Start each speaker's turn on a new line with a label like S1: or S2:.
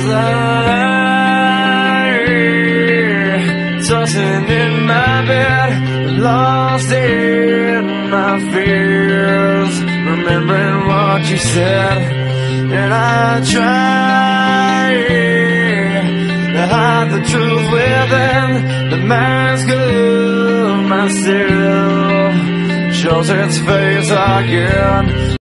S1: lie, tossing in my bed, lost in my fears, remembering what you said. And I try to hide the truth within the mask of myself, shows its face again.